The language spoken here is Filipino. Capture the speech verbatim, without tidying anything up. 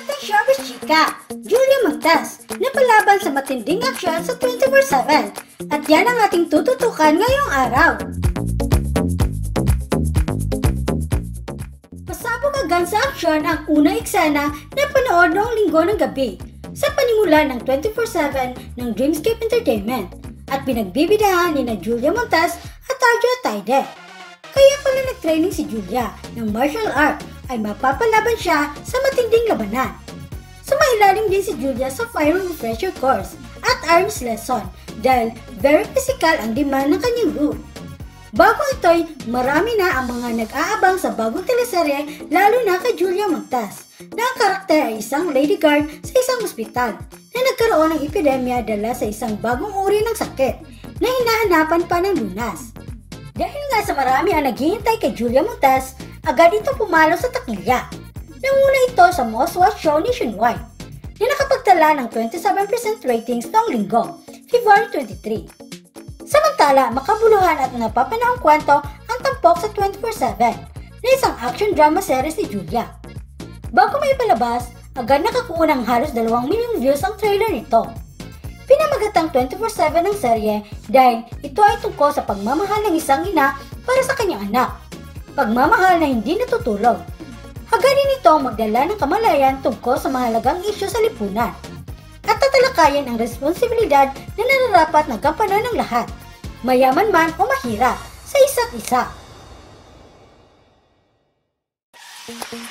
Sikat ng showbiz chika, Julia Montes, napalaban sa matinding aksyon sa twenty-four seven. At yan ang ating tututukan ngayong araw. Pasabog agad sa aksyon ang unang eksena na panood noong linggo ng gabi sa panimula ng twenty-four seven ng Dreamscape Entertainment at pinagbibidahan ni na Julia Montes at Arjo Taide. Kaya pala nag-training si Julia ng martial art ay mapapalaban siya sa matinding labanan. Sumailalim din si Julia sa fire refresher course at arms lesson dahil very physical ang demand ng kanyang look. Bago ito'y marami na ang mga nag-aabang sa bagong teleserye lalo na kay Julia Montes na ang karakter ay isang lady guard sa isang ospital na nagkaroon ng epidemya dala sa isang bagong uri ng sakit na hinahanapan pa ng lunas. Dahil nga sa marami ang naghihintay kay Julia Montes, agad itong pumalo sa takilya. Nanguna ito sa most watched show nationwide na nakapagtala ng twenty-seven percent ratings noong linggo, February twenty-three. Samantala, makabuluhan at napapanahong kwento ang tampok sa twenty-four seven na isang action drama series ni Julia. Bago may palabas, agad nakakuha ng halos dalawang milyong views ang trailer nito. Pinamagatang twenty-four seven ng serye dahil ito ay tungkol sa pagmamahal ng isang ina para sa kanyang anak. Pagmamahal na hindi natutulog. Hagarin ito magdala ng kamalayan tungkol sa mahalagang isyu sa lipunan at tatalakayin ang responsibilidad na nararapat ng gampanan ng lahat, mayaman man o mahirap, sa isa't isa.